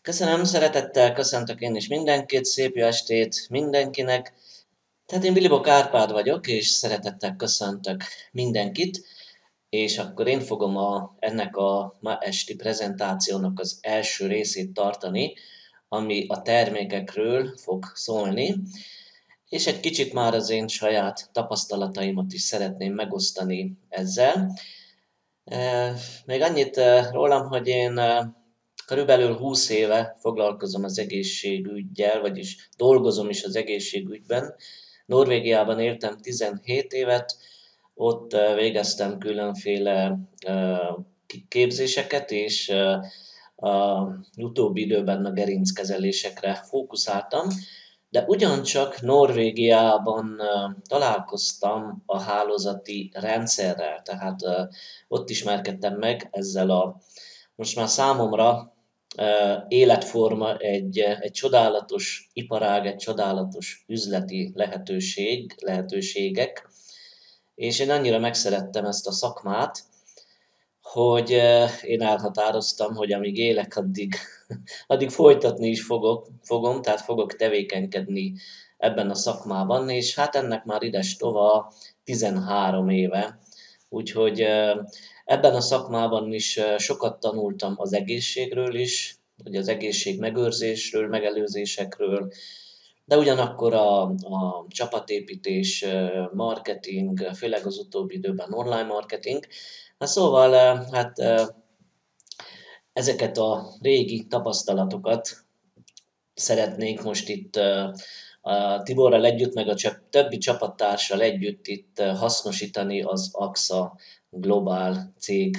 Köszönöm, szeretettel köszöntök én is mindenkit, szép jó estét mindenkinek. Tehát én Bilibok Árpád vagyok, és szeretettel köszöntök mindenkit, és akkor én fogom ennek a ma esti prezentációnak az első részét tartani, ami a termékekről fog szólni, és egy kicsit már az én saját tapasztalataimat is szeretném megosztani ezzel. Még annyit rólam, hogy én körülbelül 20 éve foglalkozom az egészségüggyel, vagyis dolgozom is az egészségügyben. Norvégiában éltem 17 évet, ott végeztem különféle képzéseket, és a utóbbi időben a gerinckezelésekre fókuszáltam, de ugyancsak Norvégiában találkoztam a hálózati rendszerrel, tehát ott ismerkedtem meg ezzel most már számomra életforma, egy csodálatos iparág, egy csodálatos üzleti lehetőségek, és én annyira megszerettem ezt a szakmát, hogy én elhatároztam, hogy amíg élek, addig folytatni is fogom, tehát fogok tevékenykedni ebben a szakmában, és hát ennek már ides tova 13 éve, úgyhogy ebben a szakmában is sokat tanultam az egészségről is, vagy az egészség megőrzésről, megelőzésekről, de ugyanakkor a csapatépítés, marketing, főleg az utóbbi időben online marketing. Hát szóval, hát ezeket a régi tapasztalatokat szeretnék most itt a Tiborral együtt, meg a többi csapattársal együtt itt hasznosítani az AXA Globál cég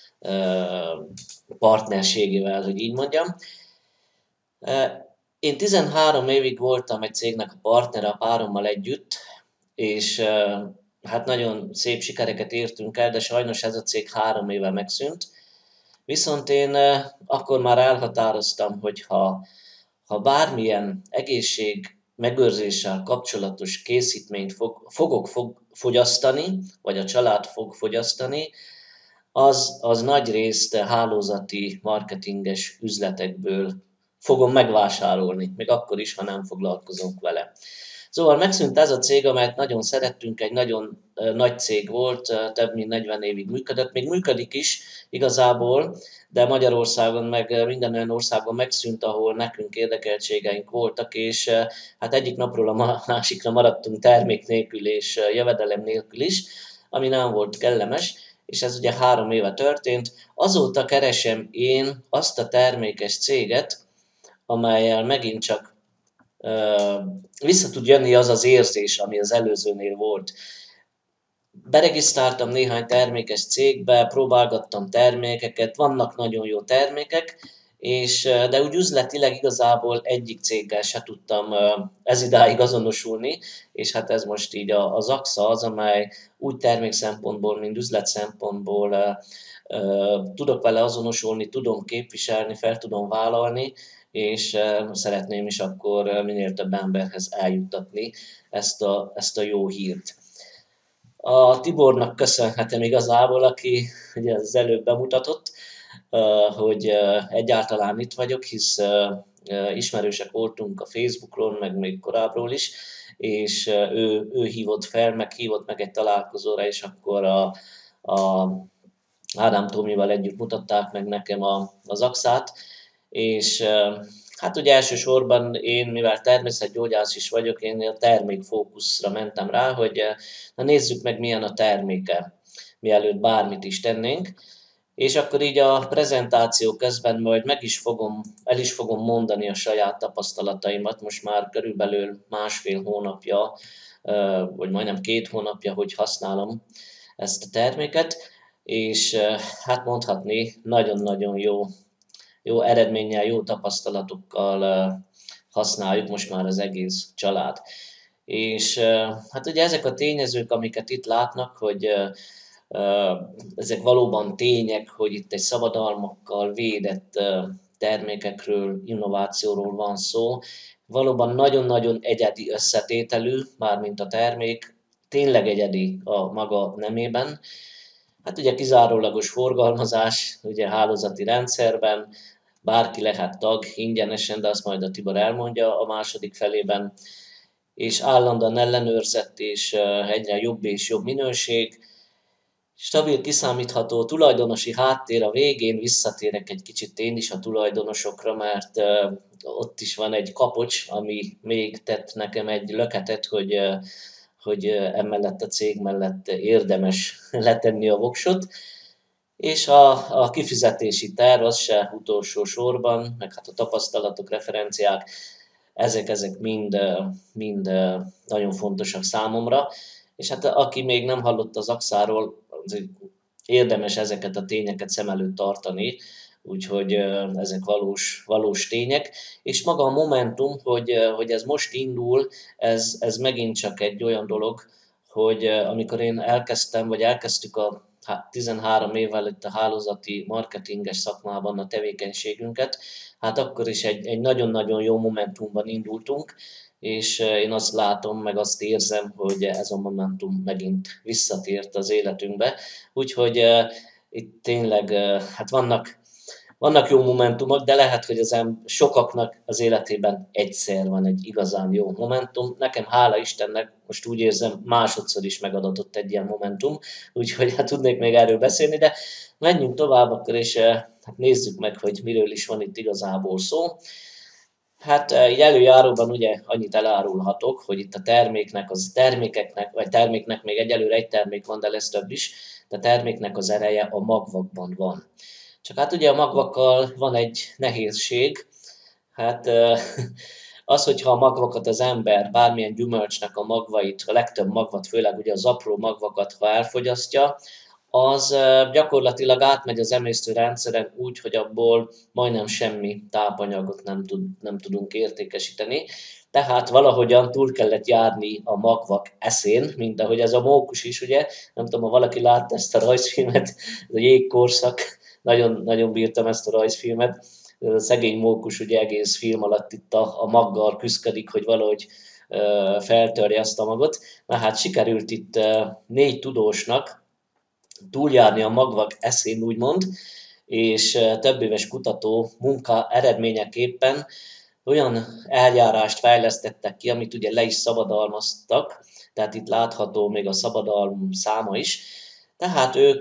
partnerségével, hogy így mondjam. Én 13 évig voltam egy cégnek a partnere a párommal együtt, és hát nagyon szép sikereket értünk el, de sajnos ez a cég 3 éve megszűnt. Viszont én akkor már elhatároztam, hogy ha bármilyen egészség megőrzéssel kapcsolatos készítményt fogok fogyasztani, vagy a család fog fogyasztani, az nagyrészt hálózati, marketinges üzletekből fogom megvásárolni, még akkor is, ha nem foglalkozunk vele. Szóval megszűnt ez a cég, amelyet nagyon szerettünk, egy nagyon nagy cég volt, több mint 40 évig működött, még működik is igazából, de Magyarországon meg minden olyan országban megszűnt, ahol nekünk érdekeltségeink voltak, és hát egyik napról a másikra maradtunk termék nélkül és jövedelem nélkül is, ami nem volt kellemes, és ez ugye 3 éve történt. Azóta keresem én azt a termékes céget, amellyel megint csak vissza tud jönni az az érzés, ami az előzőnél volt. Beregisztráltam néhány termékes cégbe, próbálgattam termékeket, vannak nagyon jó termékek, de úgy üzletileg igazából egyik céggel se tudtam ezidáig azonosulni, és hát ez most így az AXA az, amely úgy termék szempontból, mint üzlet szempontból tudok vele azonosulni, tudom képviselni, fel tudom vállalni, és szeretném is akkor minél több emberhez eljuttatni ezt a jó hírt. A Tibornak köszönhetem igazából, aki ugye az előbb bemutatott, hogy egyáltalán itt vagyok, hisz ismerősek voltunk a Facebookon, meg még korábbról is, és ő hívott fel, hívott meg egy találkozóra, és akkor a Ádám Tomival együtt mutatták meg nekem az AXA-t, és hát ugye elsősorban én, mivel természetgyógyász is vagyok, én a termékfókuszra mentem rá, hogy na nézzük meg milyen a terméke, mielőtt bármit is tennénk. És akkor így a prezentáció közben majd el is fogom mondani a saját tapasztalataimat, most már körülbelül 1,5 hónapja, vagy majdnem 2 hónapja, hogy használom ezt a terméket, és hát mondhatni, nagyon-nagyon jó eredménnyel, jó tapasztalatokkal használjuk most már az egész család. És hát ugye ezek a tényezők, amiket itt látnak, hogy ezek valóban tények, hogy itt egy szabadalmakkal védett termékekről, innovációról van szó. Valóban nagyon-nagyon egyedi összetételű, mármint a termék, tényleg egyedi a maga nemében. Hát ugye kizárólagos forgalmazás, ugye hálózati rendszerben, bárki lehet tag ingyenesen, de azt majd a Tibor elmondja a második felében, és állandóan ellenőrzett, és egyre jobb és jobb minőség. Stabil, kiszámítható tulajdonosi háttér. A végén visszatérek egy kicsit én is a tulajdonosokra, mert ott is van egy kapocs, ami még tett nekem egy löketet, hogy emellett a cég mellett érdemes letenni a voksot. És a kifizetési terv az se utolsó sorban, meg hát a tapasztalatok, referenciák, ezek mind nagyon fontosak számomra. És hát aki még nem hallott az AXA-ról, érdemes ezeket a tényeket szem előtt tartani, úgyhogy ezek valós tények. És maga a Momentum, hogy ez most indul, ez megint csak egy olyan dolog, hogy amikor én elkezdtük a 13 évvel itt a hálózati marketinges szakmában a tevékenységünket, hát akkor is egy nagyon-nagyon jó momentumban indultunk, és én azt látom, meg azt érzem, hogy ez a momentum megint visszatért az életünkbe. Úgyhogy itt tényleg hát vannak jó momentumok, de lehet, hogy sokaknak az életében egyszer van egy igazán jó momentum. Nekem, hála Istennek, most úgy érzem, másodszor is megadatott egy ilyen momentum, úgyhogy hát tudnék még erről beszélni, de menjünk tovább akkor, és hát nézzük meg, hogy miről is van itt igazából szó. Hát így előjáróban ugye annyit elárulhatok, hogy itt a terméknek még egyelőre egy termék van, de lesz több is, de a terméknek az ereje a magvakban van. Csak hát ugye a magvakkal van egy nehézség, hát az, hogyha a magvakat az ember, bármilyen gyümölcsnek a magvait, a legtöbb magvat, főleg ugye az apró magvakat, ha elfogyasztja, az gyakorlatilag átmegy az emésztőrendszeren úgy, hogy abból majdnem semmi tápanyagot nem tudunk értékesíteni. Tehát valahogyan túl kellett járni a magvak eszén, mint ahogy ez a mókus is, ugye, nem tudom, ha valaki látta ezt a rajzfilmet, ez a jégkorszak, nagyon, nagyon bírtam ezt a rajzfilmet, a szegény mókus ugye egész film alatt itt a maggal küszködik, hogy valahogy feltörje azt a magot. Na hát sikerült itt 4 tudósnak túljárni a magvak eszén, úgymond, és több éves kutató munka eredményeképpen olyan eljárást fejlesztettek ki, amit ugye le is szabadalmaztak, tehát itt látható még a szabadalom száma is. Tehát ők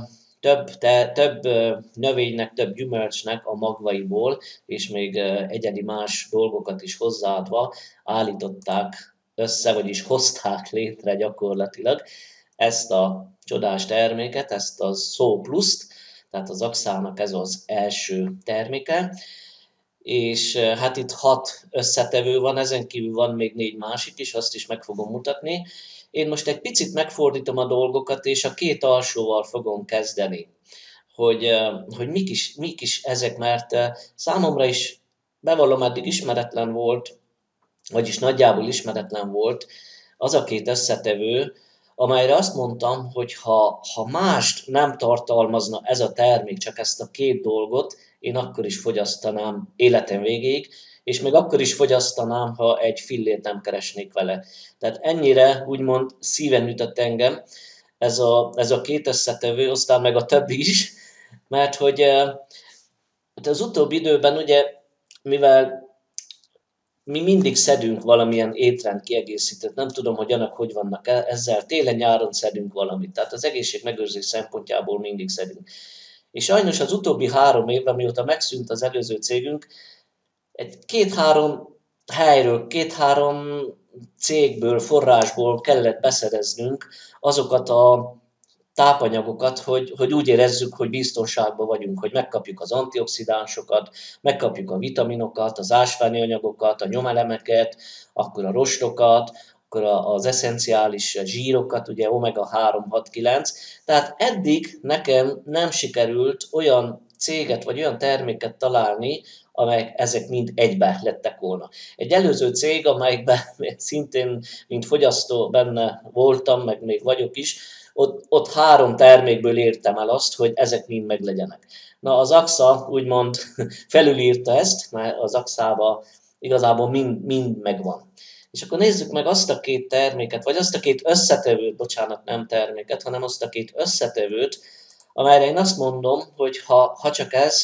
több növénynek, több gyümölcsnek a magvaiból, és még egyedi más dolgokat is hozzáadva állították össze, vagyis hozták létre gyakorlatilag ezt a csodás terméket, ezt a SO Plus-t, tehát az AXA-nak ez az első terméke, és hát itt 6 összetevő van, ezen kívül van még 4 másik is, azt is meg fogom mutatni. Én most egy picit megfordítom a dolgokat, és a 2 alsóval fogom kezdeni, hogy mik is ezek, mert számomra is, bevallom, eddig ismeretlen volt, vagyis nagyjából ismeretlen volt az a 2 összetevő, amelyre azt mondtam, hogy ha mást nem tartalmazna ez a termék, csak ezt a 2 dolgot, én akkor is fogyasztanám életem végéig, és még akkor is fogyasztanám, ha egy fillért nem keresnék vele. Tehát ennyire úgymond szíven ütött engem ez a 2 összetevő, aztán meg a többi is, mert hogy az utóbbi időben ugye, mivel mi mindig szedünk valamilyen étrend kiegészítőt, nem tudom, hogy annak hogy vannak ezzel, télen-nyáron szedünk valamit, tehát az egészség megőrzés szempontjából mindig szedünk. És sajnos az utóbbi 3 évben, mióta megszűnt az előző cégünk, egy 2-3 helyről, 2-3 cégből, forrásból kellett beszereznünk azokat a tápanyagokat, hogy úgy érezzük, hogy biztonságban vagyunk, hogy megkapjuk az antioxidánsokat, megkapjuk a vitaminokat, az ásványi anyagokat, a nyomelemeket, akkor a rostokat, akkor az eszenciális zsírokat, ugye omega 3, 6, 9. Tehát eddig nekem nem sikerült olyan céget vagy olyan terméket találni, amelyek ezek mind egybe lettek volna. Egy előző cég, amelyikben szintén, mint fogyasztó benne voltam, meg még vagyok is, ott 3 termékből értem el azt, hogy ezek mind meglegyenek. Na, az AXA úgymond felülírta ezt, mert az AXA-ban igazából mind megvan. És akkor nézzük meg azt a 2 terméket, vagy azt a 2 összetevőt, bocsánat, nem terméket, hanem azt a 2 összetevőt, amelyre én azt mondom, hogy ha csak ez,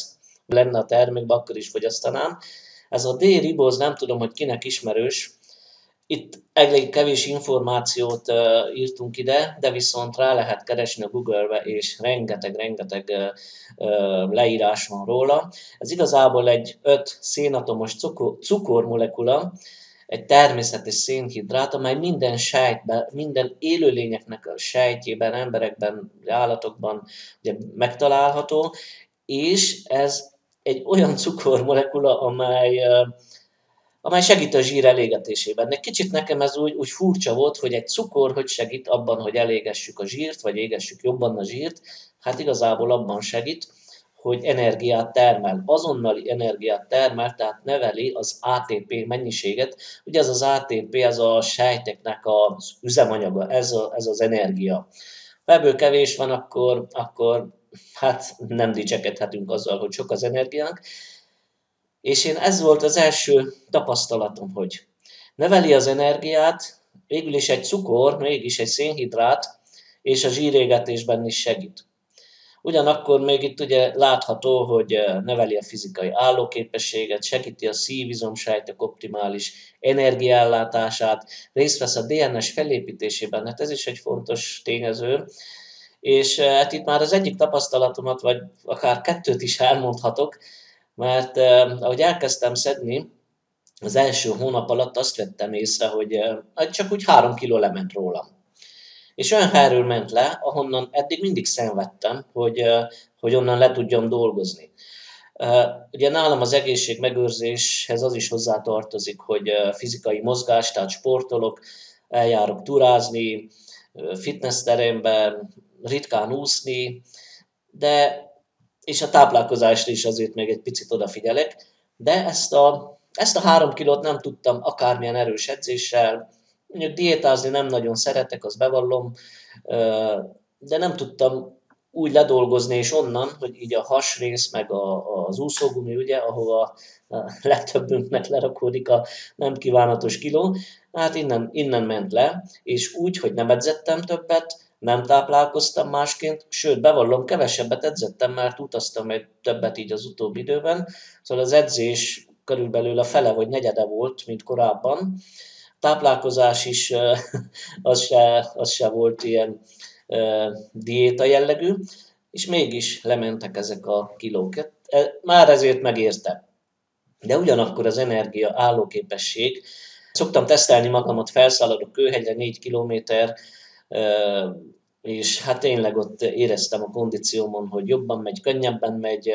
lenne a termékben, akkor is fogyasztanám. Ez a D-riboz, nem tudom, hogy kinek ismerős, itt elég kevés információt írtunk ide, de viszont rá lehet keresni a Google-be, és rengeteg leírás van róla. Ez igazából egy 5 szénatomos cukormolekula, egy természetes szénhidrát, amely minden sejtben, minden élőlényeknek a sejtjében, emberekben, állatokban ugye megtalálható, és ez egy olyan cukormolekula, amely segít a zsír elégetésében. Egy kicsit nekem ez úgy furcsa volt, hogy egy cukor hogy segít abban, hogy elégessük a zsírt, vagy égessük jobban a zsírt. Hát igazából abban segít, hogy energiát termel, azonnali energiát termel, tehát növeli az ATP mennyiséget. Ugye ez az ATP, ez a sejteknek az üzemanyaga, ez az energia. Ha ebből kevés van, akkor hát nem dicsekedhetünk azzal, hogy sok az energiánk. És ez volt az első tapasztalatom, hogy növeli az energiát, végül is egy cukor, mégis egy szénhidrát, és a zsírégetésben is segít. Ugyanakkor még itt ugye látható, hogy növeli a fizikai állóképességet, segíti a szívizomsejtek optimális energiaellátását, részt vesz a DNS felépítésében, hát ez is egy fontos tényező. És hát itt már az egyik tapasztalatomat, vagy akár kettőt is elmondhatok, mert ahogy elkezdtem szedni, az első hónap alatt azt vettem észre, hogy csak úgy 3 kiló lement rólam. És olyan helyről ment le, ahonnan eddig mindig szenvedtem, hogy onnan le tudjam dolgozni. Ugye nálam az egészségmegőrzéshez az is hozzátartozik, hogy fizikai mozgás, tehát sportolok, eljárok turázni, fitnessteremben, ritkán úszni, és a táplálkozásra is azért még egy picit odafigyelek, de ezt a 3 kilót nem tudtam akármilyen erős edzéssel, mondjuk diétázni nem nagyon szeretek, azt bevallom, de nem tudtam úgy ledolgozni, és onnan, hogy így a hasrész, meg az úszógumi, ugye, ahova a legtöbbünknek lerakódik a nem kívánatos kiló, hát innen ment le, és úgy, hogy nem edzettem többet, nem táplálkoztam másként, sőt, bevallom, kevesebbet edzettem, mert utaztam egy többet így az utóbbi időben, szóval az edzés körülbelül a fele vagy negyede volt, mint korábban. Táplálkozás is, az se volt ilyen diéta jellegű, és mégis lementek ezek a kilók. Már ezért megérte. De ugyanakkor az energia állóképesség, szoktam tesztelni magamat, felszaladok Kőhegyre 4 kilométer, és hát tényleg ott éreztem a kondíciómon, hogy jobban megy, könnyebben megy,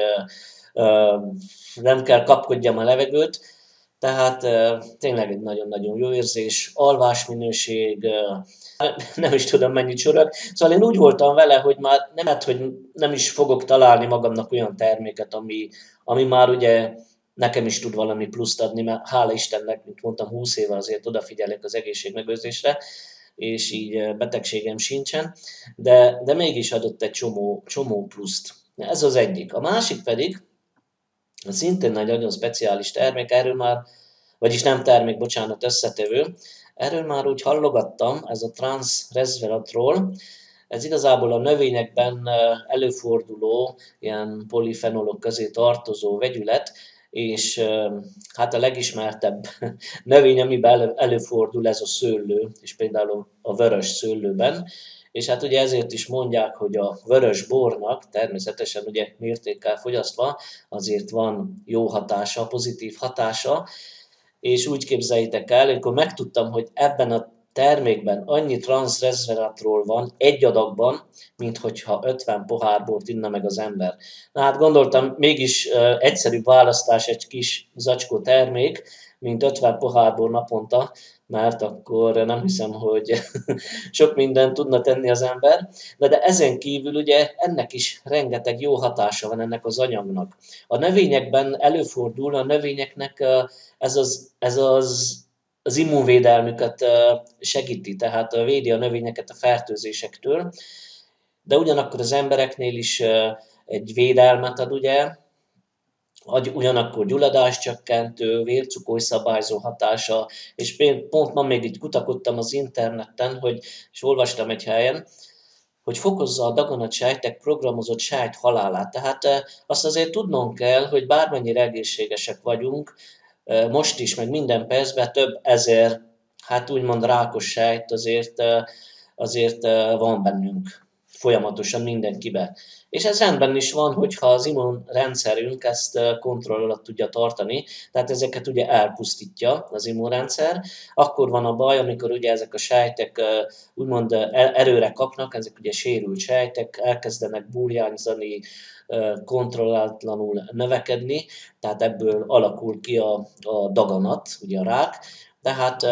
nem kell kapkodjam a levegőt, tehát tényleg egy nagyon-nagyon jó érzés, alvásminőség, nem is tudom mennyit sorog. Szóval én úgy voltam vele, hogy már nem is fogok találni magamnak olyan terméket, ami már ugye nekem is tud valami pluszt adni, mert hála Istennek, mint mondtam, 20 éve azért odafigyelek az egészségmegőrzésre, és így betegségem sincsen, de mégis adott egy csomó pluszt. Ez az egyik. A másik pedig, szintén egy nagyon speciális termék, erről már, vagyis nem termék, bocsánat, összetevő, erről már úgy hallogattam, ez a trans resveratrol, ez igazából a növényekben előforduló, ilyen polifenolok közé tartozó vegyület, és hát a legismertebb növény, amiben előfordul, ez a szőlő, és például a vörös szőlőben, és hát ugye ezért is mondják, hogy a vörös bornak természetesen ugye mértékkel fogyasztva azért van jó hatása, pozitív hatása, és úgy képzeljétek el, amikor megtudtam, hogy ebben a termékben annyi transzresveratrol van egy adagban, mint hogyha 50 pohár bort inna meg az ember. Na hát gondoltam, mégis egyszerűbb választás egy kis zacskó termék, mint 50 pohár bor naponta, mert akkor nem hiszem, hogy sok mindent tudna tenni az ember. De ezen kívül ugye ennek is rengeteg jó hatása van ennek az anyagnak. A növényekben előfordul, a növényeknek ez az immunvédelmüket segíti, tehát védi a növényeket a fertőzésektől, de ugyanakkor az embereknél is egy védelmet ad, ugye, ugyanakkor gyulladáscsökkentő, vércukorszabályzó hatása, és pont ma még így kutakodtam az interneten, és olvastam egy helyen, hogy fokozza a daganatsejtek programozott sejt halálát. Tehát azt azért tudnunk kell, hogy bármennyire egészségesek vagyunk, most is, meg minden percben több ezer, hát úgymond rákos sejt azért van bennünk folyamatosan mindenkibe. És ez rendben is van, hogyha az immunrendszerünk ezt kontroll alatt tudja tartani, tehát ezeket ugye elpusztítja az immunrendszer. Akkor van a baj, amikor ugye ezek a sejtek úgymond erőre kapnak, ezek ugye sérült sejtek, elkezdenek burjánzani, kontrollálatlanul növekedni, tehát ebből alakul ki a daganat, ugye a rák. Tehát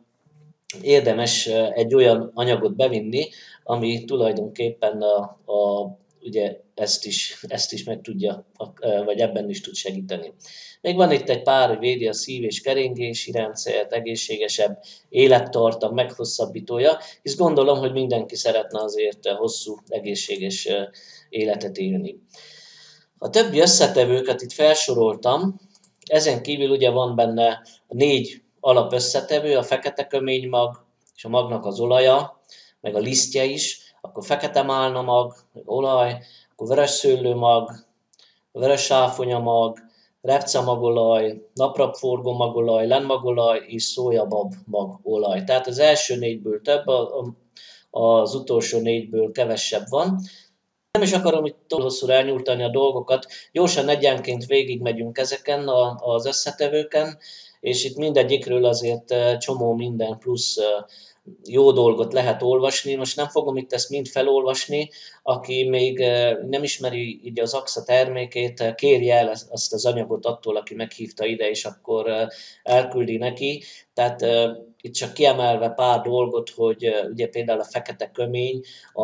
érdemes egy olyan anyagot bevinni, ami tulajdonképpen ugye ezt is meg tudja, vagy ebben is tud segíteni. Még van itt egy pár, hogy védi a szív- és keringési rendszert, egészségesebb élettartam meghosszabbítója, hisz gondolom, hogy mindenki szeretne azért hosszú, egészséges életet élni. A többi összetevőket itt felsoroltam, ezen kívül ugye van benne 4 alapösszetevő, a fekete köménymag, és a magnak az olaja, meg a lisztje is, akkor fekete málnamag, meg olaj, akkor vörös szőlőmag, vörös sáfonyamag, repcemagolaj, naprapforgó magolaj, lenmagolaj és szójabab magolaj. Tehát az első 4-ből több, az utolsó 4-ből kevesebb van. Nem is akarom itt túl hosszúra elnyújtani a dolgokat, gyorsan egyenként végigmegyünk ezeken az összetevőken, és itt mindegyikről azért csomó minden plusz jó dolgot lehet olvasni. Most nem fogom itt ezt mind felolvasni, aki még nem ismeri így az AXA termékét, kérje el azt az anyagot attól, aki meghívta ide, és akkor elküldi neki. Tehát itt csak kiemelve pár dolgot, hogy ugye például a fekete kömény,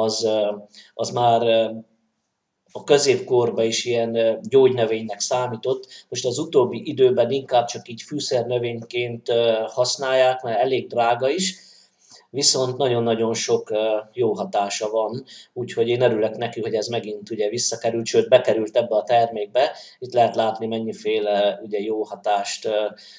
az már a középkorban is ilyen gyógynövénynek számított. Most az utóbbi időben inkább csak így fűszernövényként használják, mert elég drága is, viszont nagyon-nagyon sok jó hatása van, úgyhogy én örülök neki, hogy ez megint ugye visszakerült, sőt bekerült ebbe a termékbe. Itt lehet látni mennyiféle ugye jó hatást,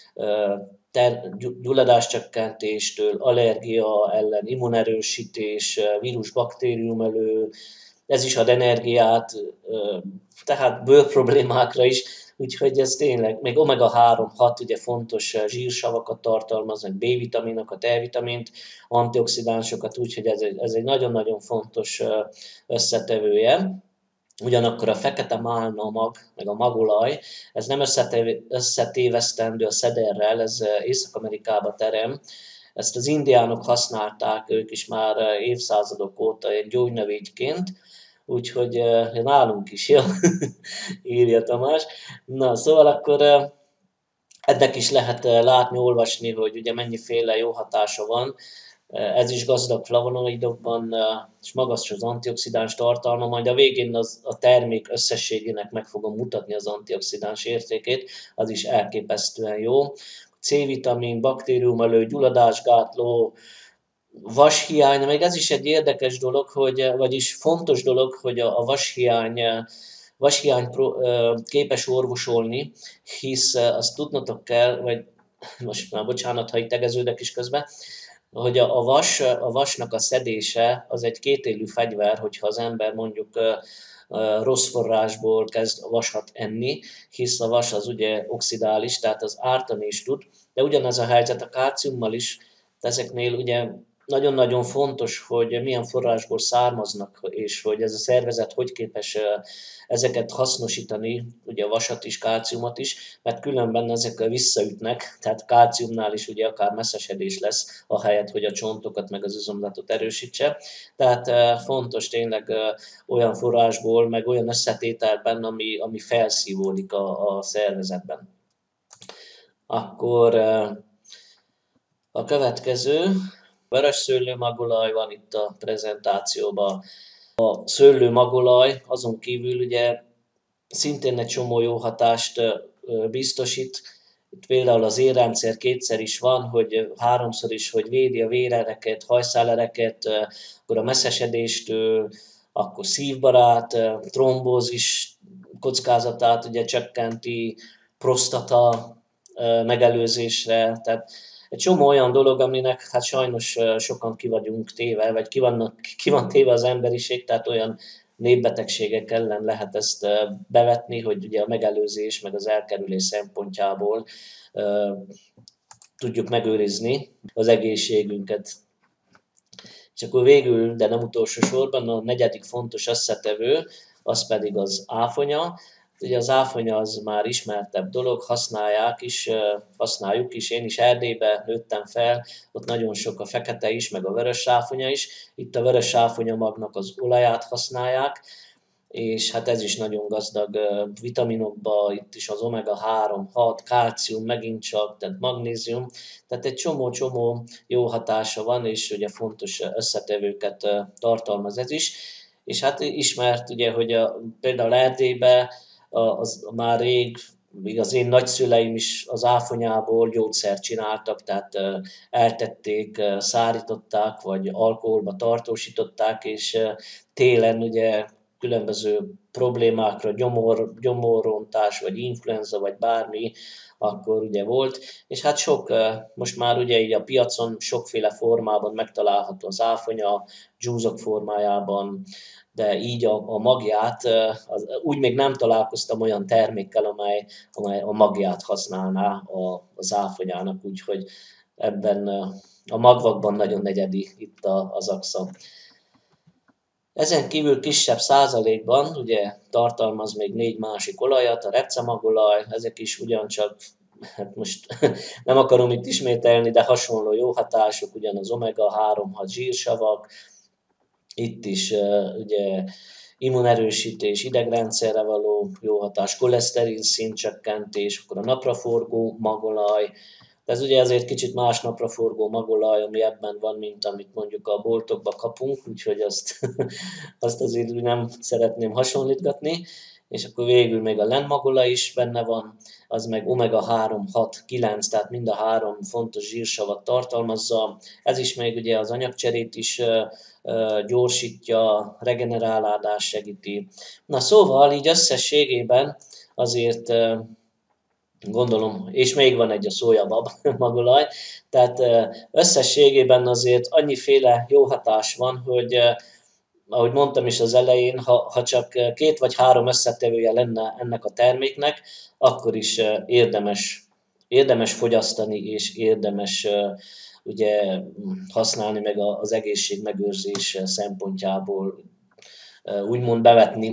gyulladáscsökkentéstől, allergia ellen, immunerősítés, vírus-baktérium elő, ez is ad energiát, tehát bőrproblémákra is, úgyhogy ez tényleg, még omega-3, 6 ugye fontos zsírsavakat tartalmaz, meg B-vitaminokat, E-vitamint, antioxidánsokat, úgyhogy ez egy nagyon-nagyon fontos összetevője. Ugyanakkor a fekete málnamag, meg a magolaj, ez nem összetévesztendő a szederrel, ez Észak-Amerikába terem. Ezt az indiánok használták, ők is már évszázadok óta egy gyógynövényként, úgyhogy nálunk is, jó? Írja Tamás. Na, szóval akkor ennek is lehet látni, olvasni, hogy ugye mennyiféle jó hatása van. Ez is gazdag flavonoidokban, és magas az antioxidáns tartalma, majd a végén a termék összességének meg fogom mutatni az antioxidáns értékét, az is elképesztően jó. C-vitamin, baktériumelő, gyulladásgátló, vashiány, még ez is egy érdekes dolog, vagyis fontos dolog, hogy a vashiány képes orvosolni, hisz azt tudnotok kell, vagy most már bocsánat, ha itt tegeződök is közben, hogy a vasnak a szedése az egy kétélű fegyver, hogyha az ember mondjuk rossz forrásból kezd vasat enni, hisz a vas az ugye oxidális, tehát az ártani is tud, de ugyanez a helyzet a kálciummal is, ezeknél ugye nagyon-nagyon fontos, hogy milyen forrásból származnak, és hogy ez a szervezet hogy képes ezeket hasznosítani, ugye a vasat is, kálciumot is, mert különben ezek visszaütnek, tehát kálciumnál is ugye akár messzesedés lesz, ahelyett, hogy a csontokat meg az izomzatot erősítse. Tehát fontos tényleg olyan forrásból, meg olyan összetételben, ami felszívódik a szervezetben. Akkor a következő, vörös szőlőmagolaj van itt a prezentációban. A szőlőmagolaj azon kívül ugye szintén egy csomó jó hatást biztosít. Itt például az érrendszer 2-szer is van, hogy 3-szor is, hogy védi a vérereket, hajszálereket, akkor a messzesedéstől, akkor szívbarát, trombózis kockázatát ugye csökkenti, prostata megelőzésre, tehát egy csomó olyan dolog, aminek hát sajnos sokan ki vagyunk téve, vagy ki van téve az emberiség, tehát olyan népbetegségek ellen lehet ezt bevetni, hogy ugye a megelőzés meg az elkerülés szempontjából tudjuk megőrizni az egészségünket. És akkor végül, de nem utolsó sorban, a negyedik fontos összetevő, az pedig az áfonya. Ugye az áfonya az már ismertebb dolog, használjuk is. Én is Erdélyben nőttem fel, ott nagyon sok a fekete is, meg a vörös áfonya is. Itt a vörös áfonya magnak az olaját használják, és hát ez is nagyon gazdag vitaminokba, itt is az omega-3, 6, kálcium megint csak, tehát magnézium, tehát egy csomó-csomó jó hatása van, és ugye fontos összetevőket tartalmaz ez is. És hát ismert ugye, hogy például Erdélyben az már rég, még az én nagyszüleim is az áfonyából gyógyszert csináltak, tehát eltették, szárították, vagy alkoholba tartósították, és télen ugye különböző problémákra, gyomorrontás, vagy influenza, vagy bármi, akkor ugye volt, és hát most már ugye így a piacon sokféle formában megtalálható az áfonya, dzsúzok formájában, de így a magját, úgy még nem találkoztam olyan termékkel, amely a magját használná az áfonyának, úgyhogy ebben a magvakban nagyon negyedi itt az AXA. Ezen kívül kisebb százalékban ugye tartalmaz még 4 másik olajat, a repcemagolaj, ezek is ugyancsak, hát most nem akarom itt ismételni, de hasonló jó hatások, ugyanaz omega-3, 6 zsírsavak, itt is ugye immunerősítés, idegrendszerre való jó hatás, koleszterin szintcsökkentés, akkor a napraforgó magolaj, de ez ugye azért kicsit más napraforgó magolaj, ami ebben van, mint amit mondjuk a boltokba kapunk, úgyhogy azt azért nem szeretném hasonlítgatni. És akkor végül még a lenmagolaj is benne van, az meg omega-3, 6, 9, tehát mind a 3 fontos zsírsavat tartalmazza. Ez is még ugye az anyagcserét is gyorsítja, regenerálódást segíti. Na szóval így összességében azért gondolom, és még van egy a szójabab magolaj, tehát összességében azért annyiféle jó hatás van, hogy ahogy mondtam is az elején, ha csak 2 vagy 3 összetevője lenne ennek a terméknek, akkor is érdemes fogyasztani, és érdemes ugye használni meg az egészségmegőrzés szempontjából, úgymond bevetni.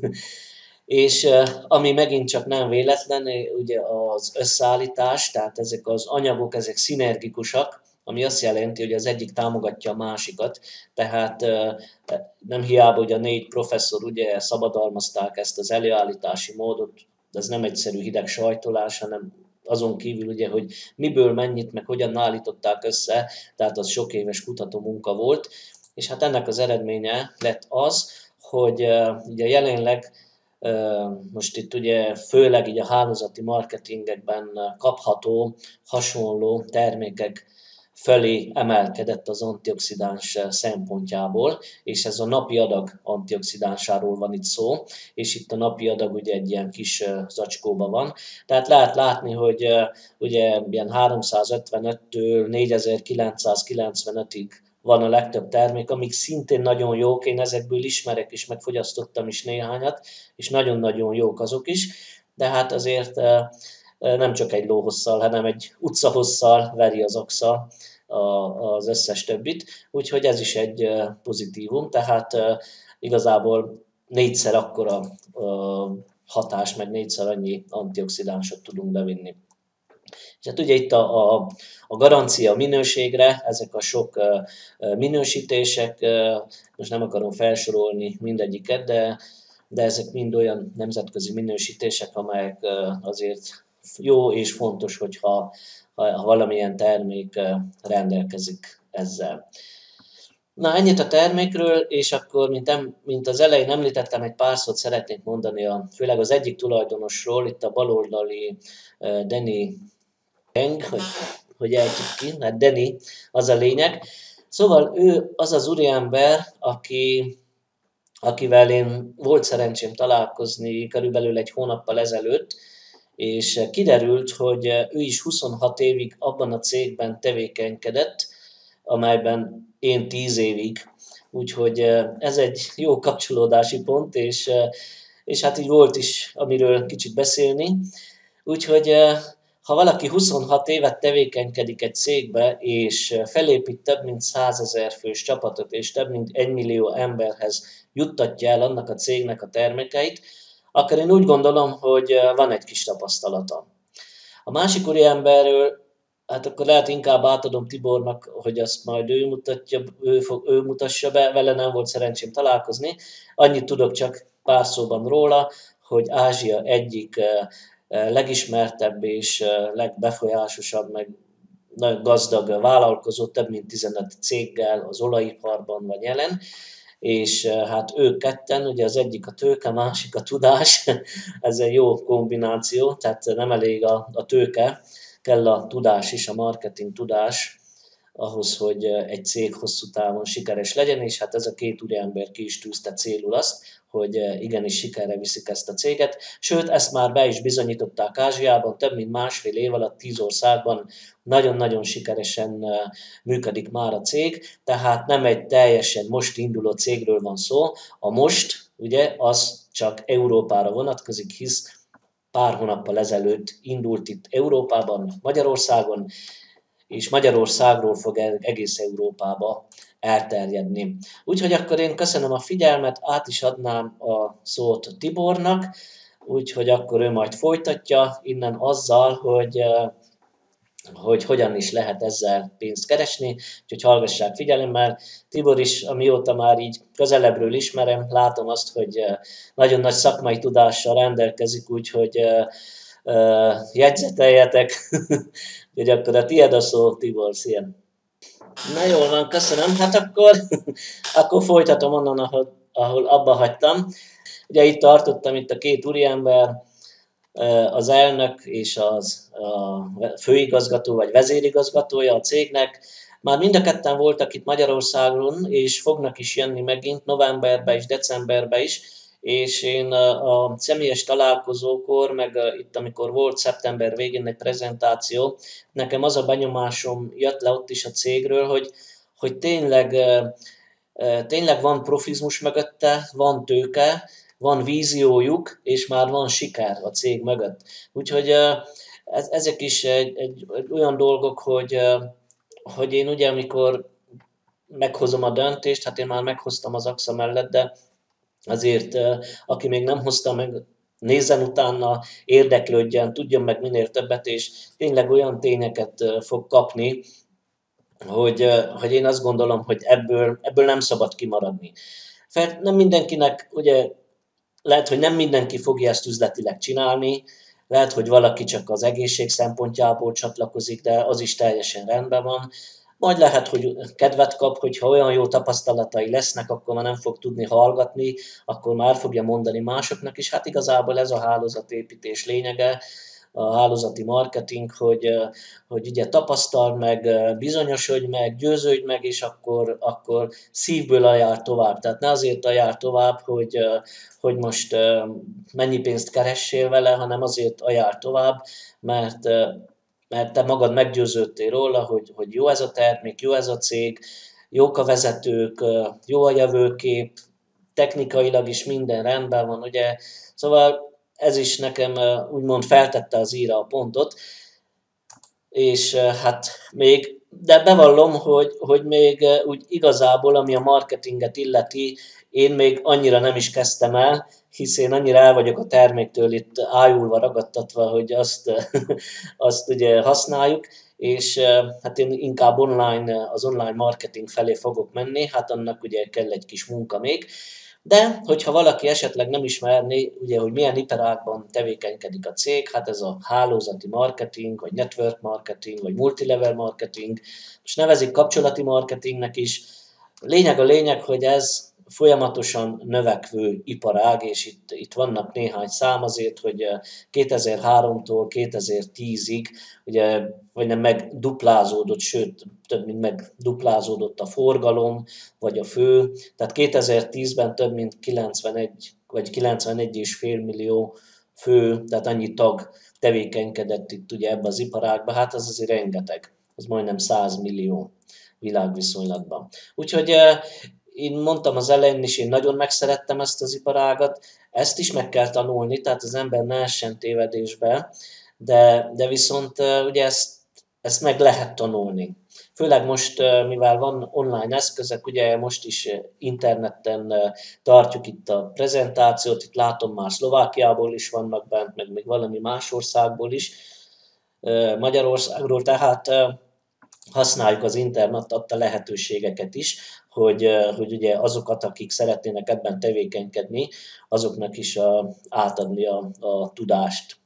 És ami megint csak nem véletlen, ugye az összeállítás, tehát ezek az anyagok, ezek szinergikusak, ami azt jelenti, hogy az egyik támogatja a másikat, tehát nem hiába, hogy a 4 professzor ugye szabadalmazták ezt az előállítási módot, de ez nem egyszerű hideg sajtolás, hanem azon kívül ugye, hogy miből mennyit, meg hogyan állították össze, tehát az sok éves kutató munka volt, és hát ennek az eredménye lett az, hogy ugye jelenleg most itt ugye főleg így a hálózati marketingekben kapható hasonló termékek felé emelkedett az antioxidáns szempontjából, és ez a napi adag antioxidánsáról van itt szó, és itt a napi adag ugye egy ilyen kis zacskóban van. Tehát lehet látni, hogy ugye ilyen 355-től 4995-ig van a legtöbb termék, amik szintén nagyon jók, én ezekből ismerek is, meg fogyasztottam is néhányat, és nagyon-nagyon jók azok is, de hát azért nem csak egy lóhosszal, hanem egy utcahosszal veri az AXA az összes többit, úgyhogy ez is egy pozitívum, tehát igazából 4-szer akkora hatás, meg 4-szer annyi antioxidánsot tudunk bevinni. És hát ugye itt a garancia a minőségre, ezek a sok minősítések, most nem akarom felsorolni mindegyiket, de ezek mind olyan nemzetközi minősítések, amelyek azért jó és fontos, hogyha valamilyen termék rendelkezik ezzel. Na, ennyit a termékről, és akkor, mint az elején említettem, egy pár szót szeretnék mondani főleg az egyik tulajdonosról, itt a baloldali Danny Peng, hogy ejtjük ki, hát Danny az a lényeg. Szóval ő az az úriember, akivel én volt szerencsém találkozni körülbelül egy hónappal ezelőtt, és kiderült, hogy ő is 26 évig abban a cégben tevékenykedett, amelyben én 10 évig. Úgyhogy ez egy jó kapcsolódási pont, és hát így volt is, amiről kicsit beszélni. Úgyhogy ha valaki 26 évet tevékenykedik egy cégbe, és felépít több mint 100 000 fős csapatot, és több mint 1 millió emberhez juttatja el annak a cégnek a termékeit, akkor én úgy gondolom, hogy van egy kis tapasztalata. A másik úriemberről, hát akkor lehet inkább átadom Tibornak, hogy azt majd ő mutatja, ő mutassa be, vele nem volt szerencsém találkozni. Annyit tudok csak pár szóban róla, hogy Ázsia egyik legismertebb és legbefolyásosabb, meg nagyon gazdag vállalkozó, több mint 15 céggel az olajiparban van jelen, és hát ők ketten, ugye az egyik a tőke, másik a tudás, ez egy jó kombináció, tehát nem elég a tőke, kell a tudás is, a marketing tudás, ahhoz, hogy egy cég hosszú távon sikeres legyen, és hát ez a két úriember ki is tűzte célul azt, hogy igenis sikerre viszik ezt a céget. Sőt, ezt már be is bizonyították Ázsiában, több mint másfél év alatt 10 országban nagyon-nagyon sikeresen működik már a cég, tehát nem egy teljesen most induló cégről van szó. A most, ugye, az csak Európára vonatkozik, hisz pár hónappal ezelőtt indult itt Európában, Magyarországon, és Magyarországról fog egész Európába elterjedni. Úgyhogy akkor én köszönöm a figyelmet, át is adnám a szót Tibornak, úgyhogy akkor ő majd folytatja innen azzal, hogy hogyan is lehet ezzel pénzt keresni, úgyhogy hallgassák figyelemmel. Tibor is, amióta már így közelebbről ismerem, látom azt, hogy nagyon nagy szakmai tudással rendelkezik, úgyhogy jegyzeteljetek, hogy akkor a tiéd a szó, Tibor, szia! Na jól van, köszönöm. Hát akkor folytatom onnan, ahol abba hagytam. Ugye itt tartottam itt a két úriember, az elnök és a főigazgató vagy vezérigazgatója a cégnek. Már mind a ketten voltak itt Magyarországon, és fognak is jönni megint novemberben és decemberben is, és én a személyes találkozókor, meg itt amikor volt szeptember végén egy prezentáció, nekem az a benyomásom jött le ott is a cégről, hogy tényleg van profizmus mögötte, van tőke, van víziójuk, és már van siker a cég mögött. Úgyhogy ezek is egy olyan dolgok, hogy én ugye, amikor meghozom a döntést, hát én már meghoztam az AXA mellett, de azért, aki még nem hozta meg, nézzen utána, érdeklődjen, tudjon meg minél többet, és tényleg olyan tényeket fog kapni, hogy én azt gondolom, hogy ebből nem szabad kimaradni. Mert nem mindenkinek, ugye lehet, hogy nem mindenki fogja ezt üzletileg csinálni, lehet, hogy valaki csak az egészség szempontjából csatlakozik, de az is teljesen rendben van. Majd lehet, hogy kedvet kap, hogyha olyan jó tapasztalatai lesznek, akkor már nem fog tudni hallgatni, akkor már fogja mondani másoknak is. Hát igazából ez a hálózatépítés lényege, a hálózati marketing, hogy ugye tapasztald meg, bizonyosodj meg, győződj meg, és akkor szívből ajánl tovább. Tehát ne azért ajánl tovább, hogy most mennyi pénzt keressél vele, hanem azért ajánl tovább, mert te magad meggyőződtél róla, hogy jó ez a termék, jó ez a cég, jók a vezetők, jó a jövőkép, technikailag is minden rendben van, ugye. Szóval ez is nekem úgymond feltette az íra a pontot, és hát de bevallom, hogy még úgy igazából, ami a marketinget illeti, én még annyira nem is kezdtem el, hisz én annyira el vagyok a terméktől itt ájulva, ragadtatva, hogy azt ugye használjuk, és hát én inkább az online marketing felé fogok menni, hát annak ugye kell egy kis munka még, de hogyha valaki esetleg nem ismerné, ugye, hogy milyen iparágban tevékenykedik a cég, hát ez a hálózati marketing, vagy network marketing, vagy multilevel marketing, most nevezik kapcsolati marketingnek is. A lényeg, hogy ez folyamatosan növekvő iparág, és itt vannak néhány szám azért, hogy 2003-tól 2010-ig ugye vagy megduplázódott, sőt, több mint megduplázódott a forgalom, vagy a fő. Tehát 2010-ben több mint 91 vagy 91,5 millió fő, tehát annyi tag tevékenykedett itt ugye ebbe az iparágban, hát az azért rengeteg, az majdnem 100 millió világviszonylatban. Úgyhogy én mondtam az elején is, én nagyon megszerettem ezt az iparágat, ezt is meg kell tanulni, tehát az ember ne essen tévedésbe, de viszont ugye ezt meg lehet tanulni. Főleg most, mivel van online eszközök, ugye most is interneten tartjuk itt a prezentációt, itt látom már Szlovákiából is vannak bent, meg még valami más országból is, Magyarországról, tehát használjuk az internet adta lehetőségeket is, hogy ugye azokat, akik szeretnének ebben tevékenykedni, azoknak is átadni a tudást.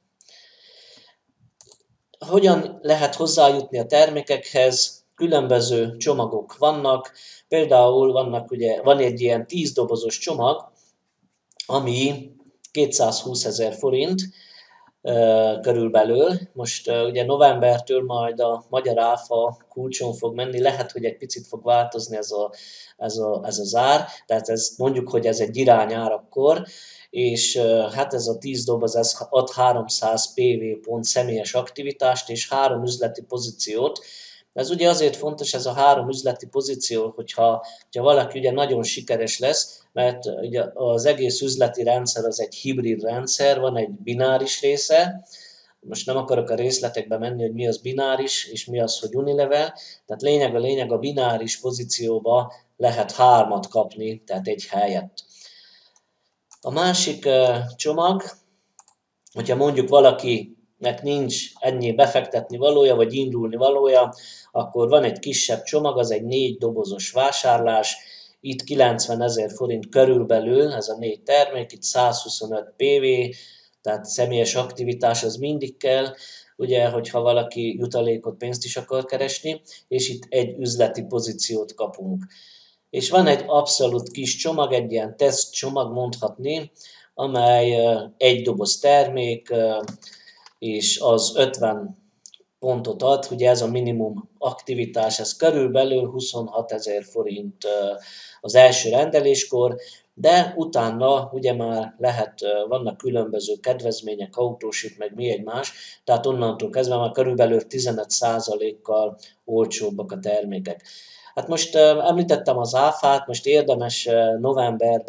Hogyan lehet hozzájutni a termékekhez? Különböző csomagok vannak, például van egy ilyen 10 dobozos csomag, ami 220 000 forint körülbelül. Most ugye novembertől majd a magyar áfa kulcson fog menni, lehet, hogy egy picit fog változni ez az ár, tehát mondjuk, hogy ez egy irányár akkor, és hát ez a 10 doboz, ez ad 300 PV pont személyes aktivitást és 3 üzleti pozíciót. Ez ugye azért fontos, ez a 3 üzleti pozíció, hogyha valaki ugye nagyon sikeres lesz, mert ugye az egész üzleti rendszer az egy hibrid rendszer, van egy bináris része, most nem akarok a részletekbe menni, hogy mi az bináris, és mi az, hogy unilevel, tehát lényeg a bináris pozícióba lehet 3-at kapni, tehát egy helyet. A másik csomag, hogyha mondjuk valakinek nincs ennyi befektetni valója, vagy indulni valója, akkor van egy kisebb csomag, az egy 4 dobozos vásárlás, itt 90 000 forint körülbelül, ez a 4 termék, itt 125 PV, tehát személyes aktivitás az mindig kell, ugye, hogyha valaki jutalékot, pénzt is akar keresni, és itt egy üzleti pozíciót kapunk. És van egy abszolút kis csomag, egy ilyen teszt csomag mondhatni, amely egy doboz termék, és az 50 pontot ad, ugye ez a minimum aktivitás, ez körülbelül 26 000 forint az első rendeléskor, de utána ugye már vannak különböző kedvezmények, autósít, meg mi egymás, tehát onnantól kezdve már körülbelül 15%-kal olcsóbbak a termékek. Hát most említettem az áfát, most érdemes november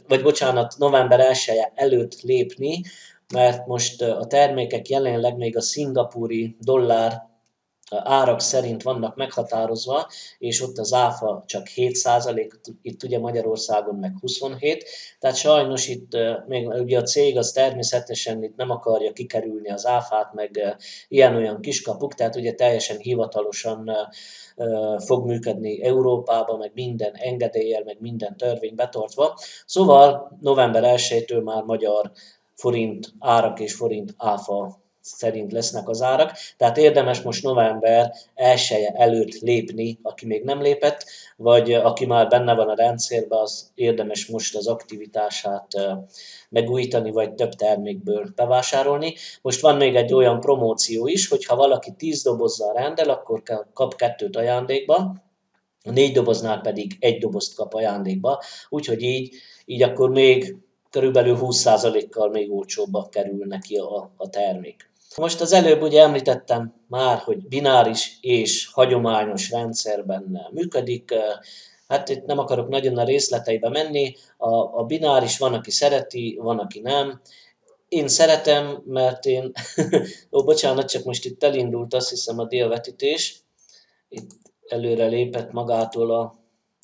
1 előtt lépni, mert most a termékek jelenleg még a szingapúri dollár árak szerint vannak meghatározva, és ott az áfa csak 7%, itt ugye Magyarországon meg 27%, tehát sajnos itt még ugye a cég az természetesen itt nem akarja kikerülni az áfát, meg ilyen-olyan kiskapuk, tehát ugye teljesen hivatalosan fog működni Európában, meg minden engedéllyel, meg minden törvény betartva. Szóval november 1-től már magyar forint árak és forint áfa szerint lesznek az árak, tehát érdemes most november 1 előtt lépni, aki még nem lépett, vagy aki már benne van a rendszerben, az érdemes most az aktivitását megújítani, vagy több termékből bevásárolni. Most van még egy olyan promóció is, hogy ha valaki 10 dobozzal rendel, akkor kap 2-t ajándékba, a 4 doboznál pedig 1 dobozt kap ajándékba, úgyhogy így akkor még körülbelül 20%-kal még olcsóbbak kerül neki a termék. Most az előbb ugye említettem már, hogy bináris és hagyományos rendszerben működik. Hát itt nem akarok nagyon a részleteibe menni. A bináris van, aki szereti, van, aki nem. Én szeretem, mert én... bocsánat, csak most itt elindult, azt hiszem, a délvetítés. Itt előre lépett magától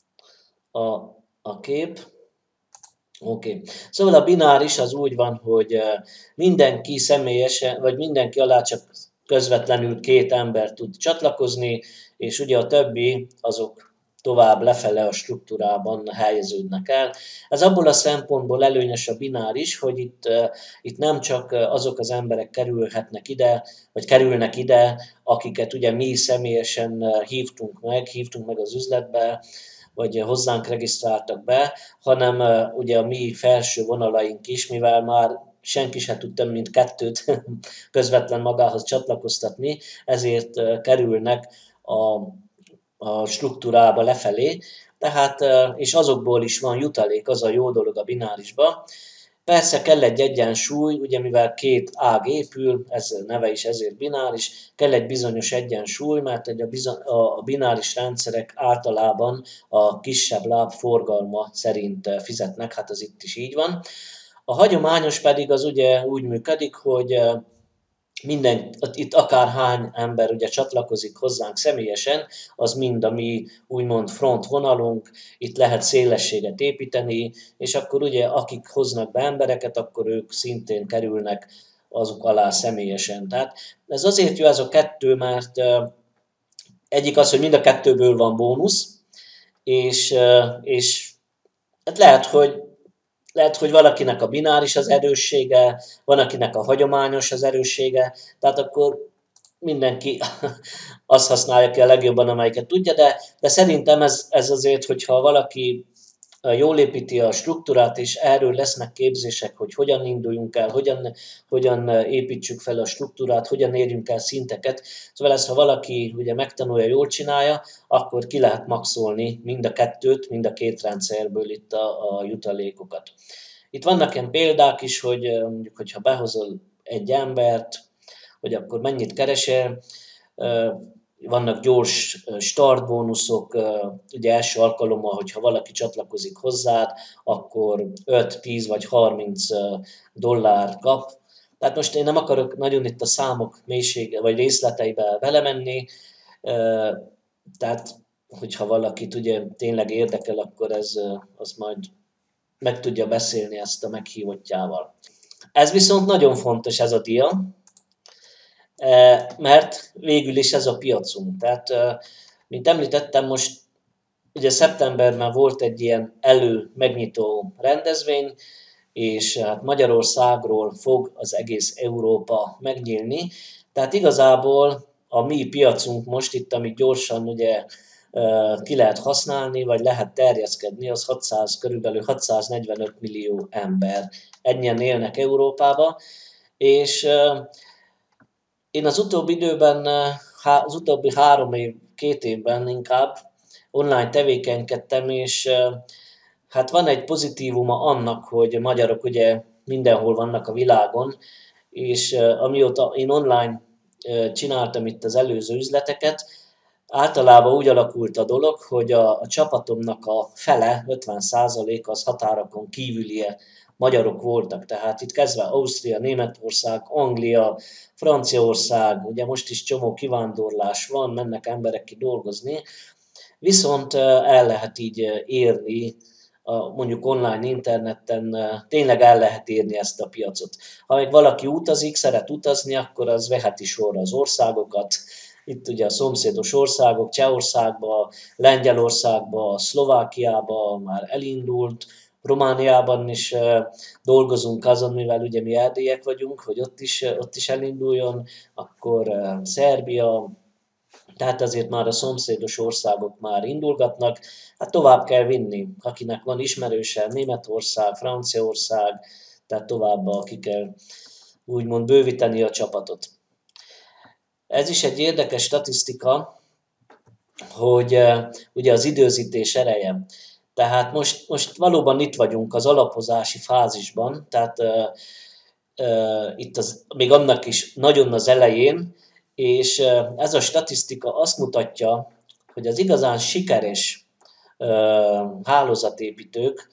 a kép. Oké. Szóval a bináris az úgy van, hogy mindenki személyesen, vagy mindenki alá csak közvetlenül 2 ember tud csatlakozni, és ugye a többi azok tovább lefele a struktúrában helyeződnek el. Ez abból a szempontból előnyös a bináris, hogy itt nem csak azok az emberek kerülhetnek ide, vagy kerülnek ide, akiket ugye mi személyesen hívtunk meg az üzletbe, vagy hozzánk regisztráltak be, hanem ugye a mi felső vonalaink is, mivel már senki se tud több mint 2-t közvetlen magához csatlakoztatni, ezért kerülnek a struktúrába lefelé, tehát, és azokból is van jutalék, az a jó dolog a binárisba. Persze kell egy egyensúly, ugye mivel két ág épül, ez neve is ezért bináris, kell egy bizonyos egyensúly, mert a bináris rendszerek általában a kisebb láb forgalma szerint fizetnek, hát az itt is így van. A hagyományos pedig az ugye úgy működik, hogy itt akárhány ember ugye csatlakozik hozzánk személyesen, az mind a mi úgymond frontvonalunk, itt lehet szélességet építeni, és akkor ugye akik hoznak be embereket, akkor ők szintén kerülnek azok alá személyesen. Tehát ez azért jó ez a kettő, mert egyik az, hogy mind a kettőből van bónusz, és hát lehet, hogy valakinek a bináris az erőssége, van akinek a hagyományos az erőssége, tehát akkor mindenki azt használja ki a legjobban, amelyiket tudja, de szerintem ez azért, hogyha valaki jól építi a struktúrát, és erről lesznek képzések, hogy hogyan induljunk el, hogyan építsük fel a struktúrát, hogyan érjünk el szinteket. Szóval ezt, ha valaki ugye megtanulja, jól csinálja, akkor ki lehet maxolni mind a kettőt, mind a két rendszerből itt a jutalékokat. Itt vannak ilyen példák is, hogy mondjuk, hogyha behozol egy embert, hogy akkor mennyit keresel, vannak gyors startbónuszok, ugye első alkalommal, hogyha valaki csatlakozik hozzád, akkor 5, 10 vagy 30 dollár kap. Tehát most én nem akarok nagyon itt a számok mélysége vagy részleteibe belemenni, tehát hogyha valakit ugye tényleg érdekel, akkor az majd meg tudja beszélni ezt a meghívottjával. Ez viszont nagyon fontos ez a dia, mert végül is ez a piacunk. Tehát, mint említettem, most ugye szeptemberben volt egy ilyen megnyitó rendezvény, és hát Magyarországról fog az egész Európa megnyílni. Tehát igazából a mi piacunk most itt, amit gyorsan ugye ki lehet használni, vagy lehet terjeszkedni, az körülbelül 645 millió ember. Ennyien élnek Európába, és én az utóbbi időben, az utóbbi 2 évben inkább online tevékenykedtem, és hát van egy pozitívuma annak, hogy magyarok ugye mindenhol vannak a világon, és amióta én online csináltam itt az előző üzleteket, általában úgy alakult a dolog, hogy a csapatomnak a fele, 50% az határokon kívüli magyarok voltak. Tehát itt kezdve Ausztria, Németország, Anglia, Franciaország, ugye most is csomó kivándorlás van, mennek emberek ki dolgozni, viszont el lehet így érni, mondjuk online, interneten tényleg el lehet érni ezt a piacot. Ha még valaki utazik, szeret utazni, akkor az veheti sorra az országokat. Itt ugye a szomszédos országok, Csehországba, Lengyelországba, Szlovákiába már elindult, Romániában is dolgozunk azon, mivel ugye mi erdélyek vagyunk, hogy ott is elinduljon, akkor Szerbia, tehát azért már a szomszédos országok már indulgatnak, hát tovább kell vinni, akinek van ismerőse, Németország, Franciaország, tehát tovább ki kell úgymond bővíteni a csapatot. Ez is egy érdekes statisztika, hogy ugye az időzítés ereje. Tehát most valóban itt vagyunk az alapozási fázisban, tehát itt még annak is nagyon az elején, és ez a statisztika azt mutatja, hogy az igazán sikeres hálózatépítők,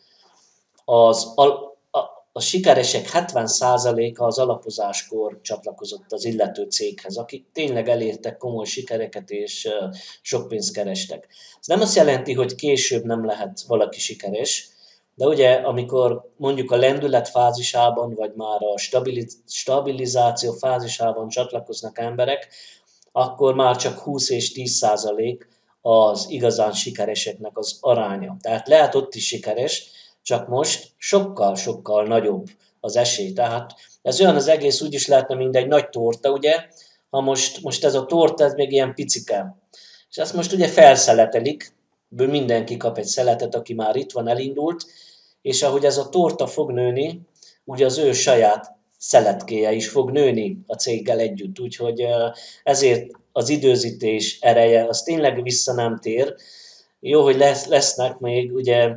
a sikeresek 70%-a az alapozáskor csatlakozott az illető céghez, akik tényleg elértek komoly sikereket és sok pénzt kerestek. Ez nem azt jelenti, hogy később nem lehet valaki sikeres, de ugye amikor mondjuk a lendület fázisában, vagy már a stabilizáció fázisában csatlakoznak emberek, akkor már csak 20 és 10% az igazán sikereseknek az aránya. Tehát lehet ott is sikeres, csak most sokkal nagyobb az esély. Tehát ez olyan az egész, úgy is lehetne, mint egy nagy torta, ugye? Ha most ez a torta, ez még ilyen picike. És ezt most ugye felszeletelik, mindenki kap egy szeletet, aki már itt van, elindult, és ahogy ez a torta fog nőni, ugye az ő saját szeletkéje is fog nőni a céggel együtt. Úgyhogy ezért az időzítés ereje, az tényleg vissza nem tér. Jó, hogy lesznek még ugye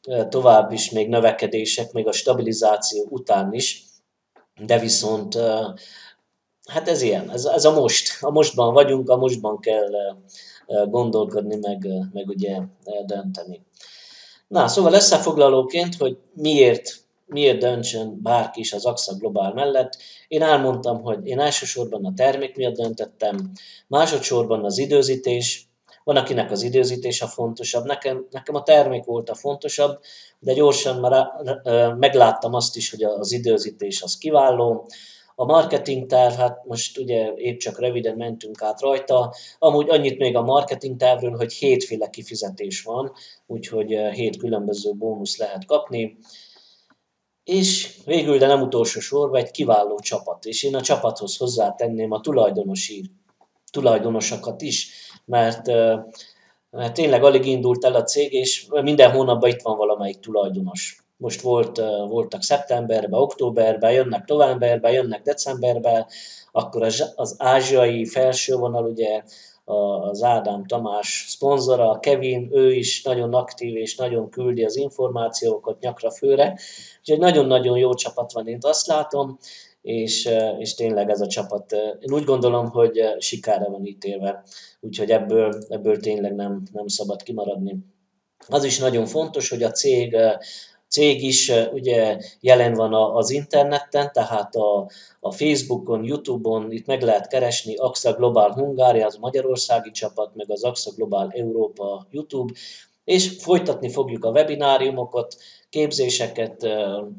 tovább is még növekedések, még a stabilizáció után is, de viszont hát ez ilyen, ez a most. A mostban vagyunk, a mostban kell gondolkodni, meg ugye dönteni. Na, szóval összefoglalóként, hogy miért döntsön bárki is az AXA Global mellett. Én elmondtam, hogy én elsősorban a termék miatt döntöttem, másodszorban az időzítés, van akinek az időzítés a fontosabb, nekem a termék volt a fontosabb, de gyorsan már megláttam azt is, hogy az időzítés az kiváló. A marketing terv, hát most ugye épp csak röviden mentünk át rajta, amúgy annyit még a marketing tervről, hogy 7 féle kifizetés van, úgyhogy 7 különböző bónusz lehet kapni. És végül, de nem utolsó sorban, egy kiváló csapat. És én a csapathoz hozzátenném a tulajdonosokat is, mert tényleg alig indult el a cég, és minden hónapban itt van valamelyik tulajdonos. Most voltak szeptemberben, októberben, jönnek novemberben, jönnek decemberben, akkor az ázsiai felsővonal, ugye az Ádám Tamás szponzora, Kevin, ő is nagyon aktív és nagyon küldi az információkat nyakra főre. Úgyhogy nagyon-nagyon jó csapat van, én azt látom, és tényleg ez a csapat, én úgy gondolom, hogy sikerre van ítélve, úgyhogy ebből tényleg nem szabad kimaradni. Az is nagyon fontos, hogy a cég is ugye jelen van az interneten, tehát a Facebookon, YouTube-on, itt meg lehet keresni AXA Global Hungária, az magyarországi csapat, meg az AXA Global Európa YouTube, és folytatni fogjuk a webináriumokat, képzéseket,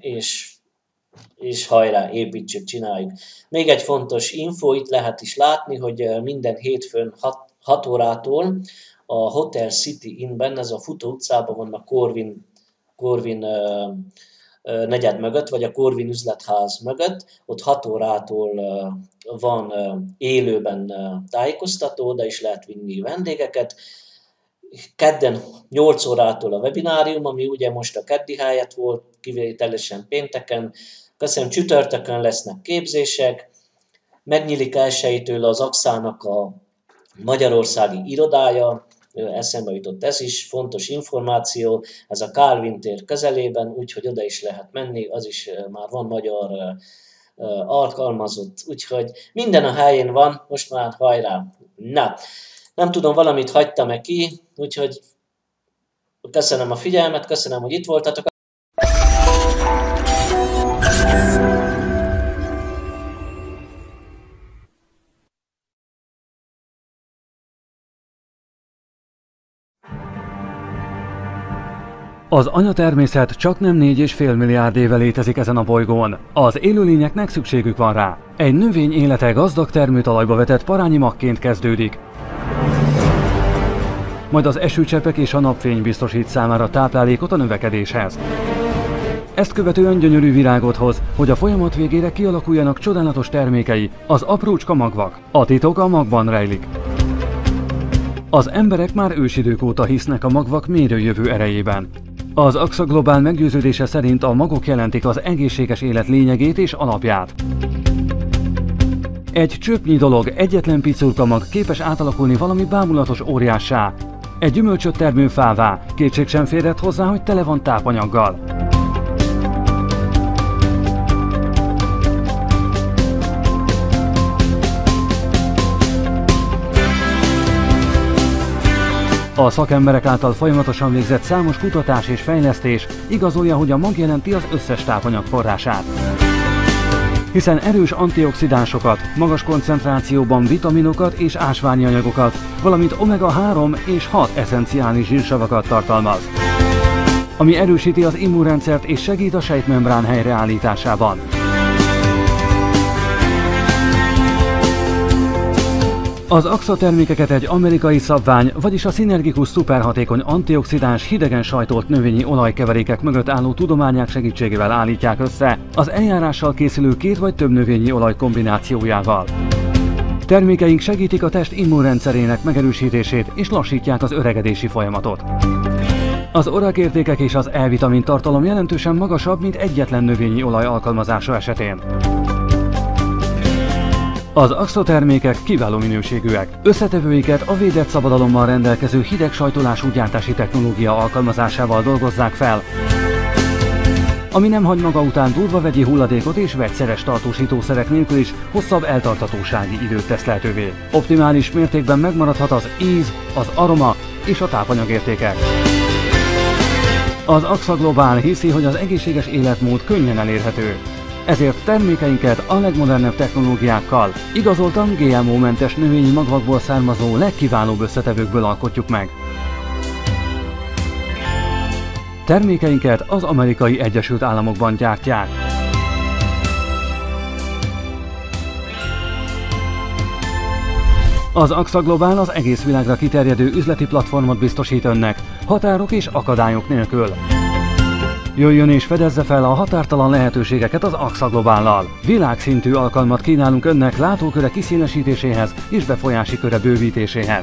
és hajrá, építsük, csináljuk. Még egy fontos info, itt lehet is látni, hogy minden hétfőn 6 órától a Hotel City Innben, ez a Futó utcában van a Corvin negyed mögött, vagy a Corvin üzletház mögött, ott 6 órától van élőben tájékoztató, oda is lehet vinni vendégeket. Kedden 8 órától a webinárium, ami ugye most a keddi helyett volt, kivételesen pénteken. Köszönöm, csütörtökön lesznek képzések, megnyílik elsőjétől az AXA-nak a magyarországi irodája, eszembe jutott ez is, fontos információ, ez a Kálvin tér közelében, úgyhogy oda is lehet menni, az is már van magyar alkalmazott, úgyhogy minden a helyén van, most már hajrá! Na, nem tudom, valamit hagytam-e ki, úgyhogy köszönöm a figyelmet, köszönöm, hogy itt voltatok. Az anyatermészet csaknem 4,5 milliárd éve létezik ezen a bolygón. Az élőlényeknek szükségük van rá. Egy növény élete gazdag termőtalajba vetett parányi magként kezdődik. Majd az esőcseppek és a napfény biztosít számára táplálékot a növekedéshez. Ezt követően gyönyörű virágot hoz, hogy a folyamat végére kialakuljanak csodálatos termékei, az aprócska magvak. A titok a magban rejlik. Az emberek már ősidők óta hisznek a magvak mérőjövő erejében. Az AXA Global meggyőződése szerint a magok jelentik az egészséges élet lényegét és alapját. Egy csöpnyi dolog, egyetlen picurka mag képes átalakulni valami bámulatos óriássá. Egy gyümölcsöt termő fává, kétség sem férhet hozzá, hogy tele van tápanyaggal. A szakemberek által folyamatosan végzett számos kutatás és fejlesztés igazolja, hogy a mag jelenti az összes tápanyag forrását. Hiszen erős antioxidánsokat, magas koncentrációban vitaminokat és ásványi anyagokat, valamint omega-3 és 6 eszenciális zsírsavakat tartalmaz, ami erősíti az immunrendszert és segít a sejtmembrán helyreállításában. Az AXA termékeket egy amerikai szabvány, vagyis a szinergikus szuperhatékony antioxidáns hidegen sajtolt növényi olajkeverékek mögött álló tudományák segítségével állítják össze, az eljárással készülő 2 vagy több növényi olaj kombinációjával. Termékeink segítik a test immunrendszerének megerősítését és lassítják az öregedési folyamatot. Az orakértékek és az E-vitamin tartalom jelentősen magasabb, mint egyetlen növényi olaj alkalmazása esetén. Az AXA termékek kiváló minőségűek. Összetevőiket a védett szabadalommal rendelkező hidegsajtolású gyártási technológia alkalmazásával dolgozzák fel, ami nem hagy maga után durva vegyi hulladékot és vegyszeres tartósítószerek nélkül is hosszabb eltartatósági időt tesz lehetővé. Optimális mértékben megmaradhat az íz, az aroma és a tápanyagértékek. Az AXA Global hiszi, hogy az egészséges életmód könnyen elérhető. Ezért termékeinket a legmodernebb technológiákkal, igazoltan GMO-mentes növényi magvakból származó legkiválóbb összetevőkből alkotjuk meg. Termékeinket az Amerikai Egyesült Államokban gyártják. Az AXA Global az egész világra kiterjedő üzleti platformot biztosít önnek, határok és akadályok nélkül. Jöjjön és fedezze fel a határtalan lehetőségeket az AXA Globállal. Világszintű alkalmat kínálunk önnek látóköre kiszínesítéséhez és befolyási köre bővítéséhez.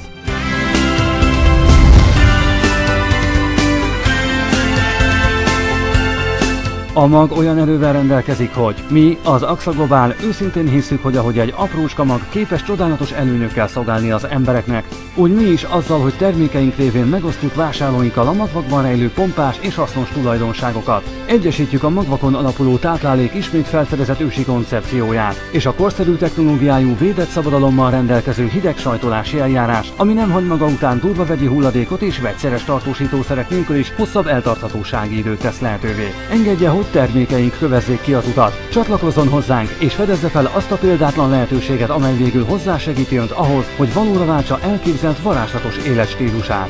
A mag olyan erővel rendelkezik, hogy mi, az AXA Global őszintén hisszük, hogy ahogy egy aprócska mag képes csodálatos előnyökkel szolgálni az embereknek, úgy mi is azzal, hogy termékeink révén megosztjuk vásárlóinkkal a magvakban rejlő pompás és hasznos tulajdonságokat. Egyesítjük a magvakon alapuló táplálék ismét felfedezett ősi koncepcióját, és a korszerű technológiájú védett szabadalommal rendelkező hidegsajtolási eljárás, ami nem hagy maga után durva vegyi hulladékot és vegyszeres tartósítószerek nélkül is hosszabb eltarthatósági időt tesz lehetővé. Engedje, hogy termékeink kövezzék ki az utat. Csatlakozzon hozzánk és fedezze fel azt a példátlan lehetőséget, amely végül hozzásegíti önt ahhoz, hogy valóra váltsa elképzelt varázslatos életstílusát.